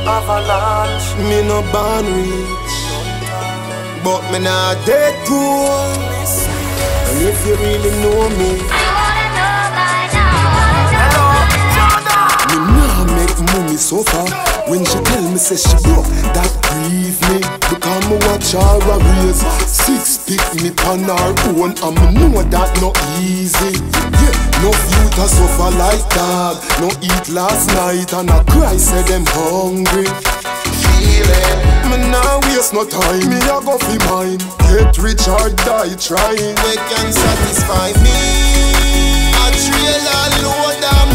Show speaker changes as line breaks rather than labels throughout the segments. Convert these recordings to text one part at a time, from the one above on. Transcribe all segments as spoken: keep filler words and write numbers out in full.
avalanche.
Me no born rich, but me not dead poor. And if you really know me, me nah make money so far. When she tell me say she broke, that grieve me. Because me watch her a raise six pick me pan her own, and me know that no easy. Yeah, no youth a suffer like dog. No eat last night and I cry say them hungry. Feel it. Me nah waste no time, me a go fi mine. Get rich or die trying.
We can satisfy me. A trailer load of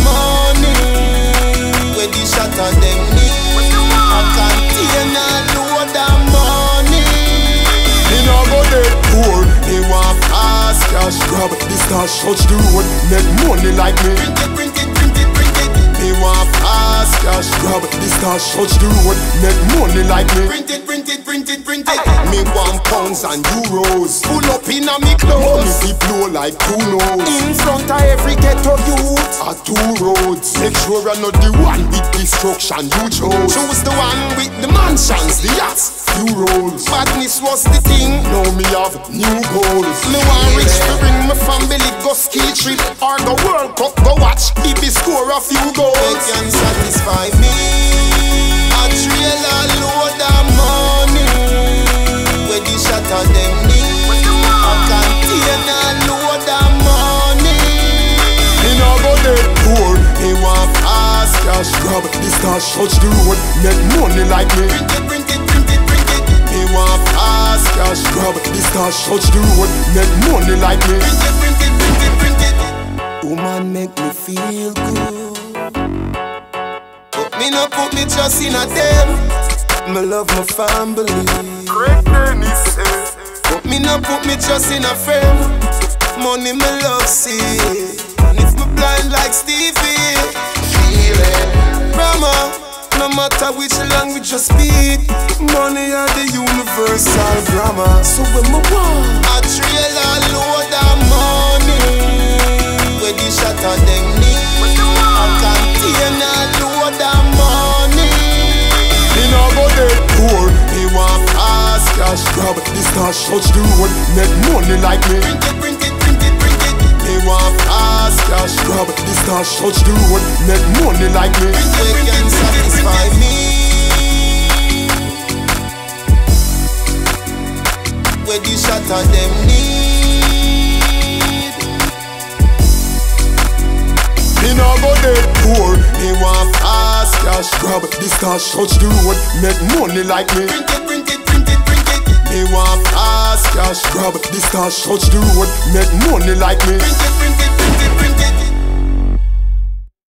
money. Where the shot of them need. A container load of money.
Me nah go dead poor. Me want fast cash grab. This cash touch the road, make money like me.
Print it, print it, print it, print it.
Me want fast cash grab. This cash touch the road, make money like me.
Print it, print it, print it, print it.
Me want pounds and euros.
Pull up in a me clothes.
Money be blow like who knows.
In front of every ghetto youth.
At two roads. Make sure I'm not the one with destruction you chose.
Choose the one with the mansions, the yachts.
Few rolls.
Badness was the thing.
Now me have new goals.
Me want rich to bring my family go ski trip or go World Cup, go watch if he score a few goals. They can satisfy me. A trailer load of money. Where the shot of them need. A container load of money.
Me nah go dead poor. Me want fast cash grab. This cash touch the road, make money like me.
Print it, print it, print it, print it.
Me want fast cash grab. This cash touch the road, make money like me.
Print it, print it, print it, print it.
Woman make me feel good.
But me no put me trust in a them.
Me love my family.
Great Dennis says.
But me no put me trust in a friend. Money me love see. And if me blind like Stevie, feel it. Grandma, no matter which language you speak, money are the universal grammar. So when me want a trailer load of money, where the shot of them need. A container load of money.
Me nah go dead poor. Me want fast cash grab. This cash touch the road, make money like me.
Print it, print it, print it, print it.
Me want fast cash grab. This cash touch the road, make money like me.
They can satisfy me. Where the shot of them need.
Me nah go dead poor. Me want fast cash grab. This cash touch the road, make money like me.
Print it, print it, print it, print it.
Me want fast cash grab. This cash touch the road, make money like me.
Print it, print it,